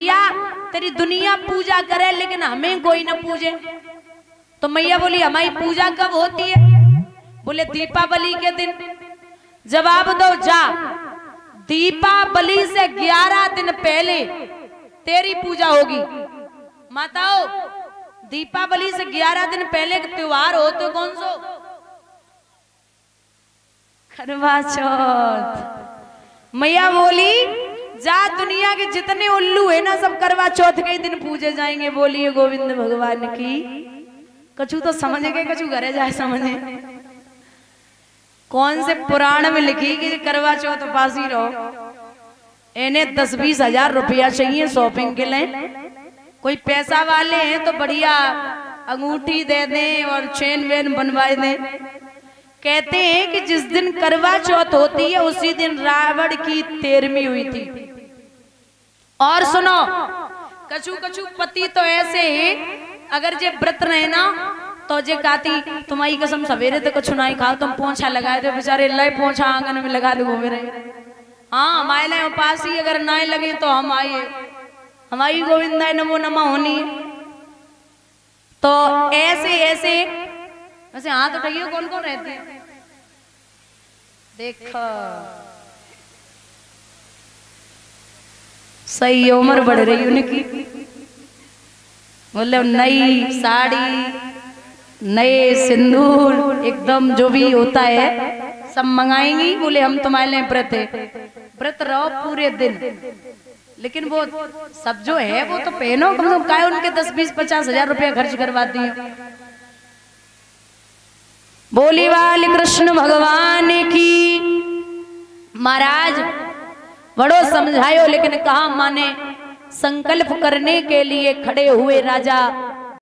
मैया तेरी दुनिया पूजा करे लेकिन हमें कोई ना पूजे। तो मैया बोली हमारी पूजा कब होती है? बोले दीपावली के दिन। जवाब दो जा, दीपावली से 11 दिन पहले तेरी पूजा होगी। माताओं, दीपावली से 11 दिन पहले त्योहार हो तो कौन सो? करवा चौथ। मैया बोली जा, दुनिया के जितने उल्लू है ना सब करवा चौथ के दिन पूजे जाएंगे। बोलिए गोविंद भगवान की। कछु तो समझ गए, कछु घरे जाए समझे। कौन से पुराण में लिखी कि करवा चौथ पास ही रहो। इन्हें 10-20 हजार रुपया चाहिए शॉपिंग के लिए। कोई पैसा वाले हैं तो बढ़िया अंगूठी दे दें और चेन वेन बनवाए दें। कहते हैं कि जिस दिन करवा चौथ होती है उसी दिन रावण की 13वीं हुई थी। और सुनो, कछु कछु पति तो ऐसे हैं अगर जे व्रत रहे ना तो जे कहती तुम्हारी कसम सवेरे तो कुछ नहीं खाओ, तुम पोछा लगाए तो बेचारे लय पोछा आंगन में लगा दो मेरे। हाँ हमारे लिए उपास ही अगर ना लगे तो हम आइए, हमारी गोविंदा नमो नमः होनी। तो ऐसे ऐसे वैसे हाथ उठाइए, कौन कौन रहते हैं? देखो सही उम्र बढ़ रही उनकी। बोले नई साड़ी, नए सिंदूर, एकदम जो भी होता है सब मंगाएंगी। बोले हम तुम्हारे लिए व्रत है, व्रत रहो पूरे दिन। लेकिन वो सब जो है वो तो पहनो कम से कम। काय उनके 10-20-50 हजार रुपया खर्च करवाती है। बोली वाली कृष्ण भगवान की। महाराज बड़ो समझायो लेकिन कहा माने। संकल्प करने के लिए खड़े हुए राजा